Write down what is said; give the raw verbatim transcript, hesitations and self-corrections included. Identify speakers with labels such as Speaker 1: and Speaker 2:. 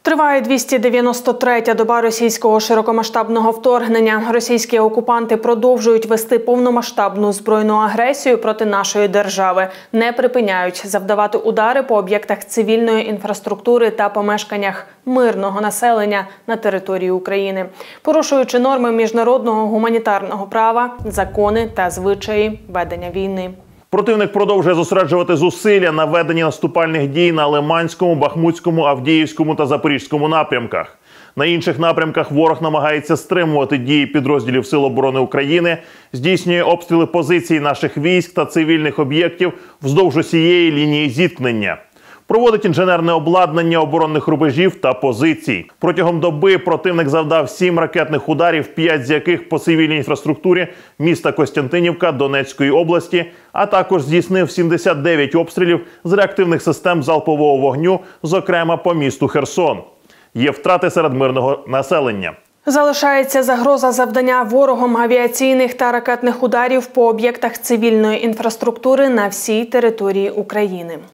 Speaker 1: Триває двісті дев'яносто третя доба російського широкомасштабного вторгнення. Російські окупанти продовжують вести повномасштабну збройну агресію проти нашої держави. Не припиняють завдавати удари по об'єктах цивільної інфраструктури та помешканнях мирного населення на території України, порушуючи норми міжнародного гуманітарного права, закони та звичаї ведення війни.
Speaker 2: Противник продовжує зосереджувати зусилля на веденні наступальних дій на Лиманському, Бахмутському, Авдіївському та Запорізькому напрямках. На інших напрямках ворог намагається стримувати дії підрозділів Сил оборони України, здійснює обстріли позицій наших військ та цивільних об'єктів вздовж усієї лінії зіткнення. Проводить інженерне обладнання оборонних рубежів та позицій. Протягом доби противник завдав сім ракетних ударів, п'ять з яких по цивільній інфраструктурі міста Костянтинівка Донецької області, а також здійснив сімдесят дев'ять обстрілів з реактивних систем залпового вогню, зокрема по місту Херсон. Є втрати серед мирного населення.
Speaker 1: Залишається загроза завдання ворогом авіаційних та ракетних ударів по об'єктах цивільної інфраструктури на всій території України.